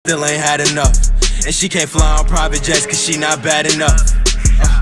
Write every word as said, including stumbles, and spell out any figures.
still ain't had enough. And she can't fly on private jets cause she not bad enough. uh.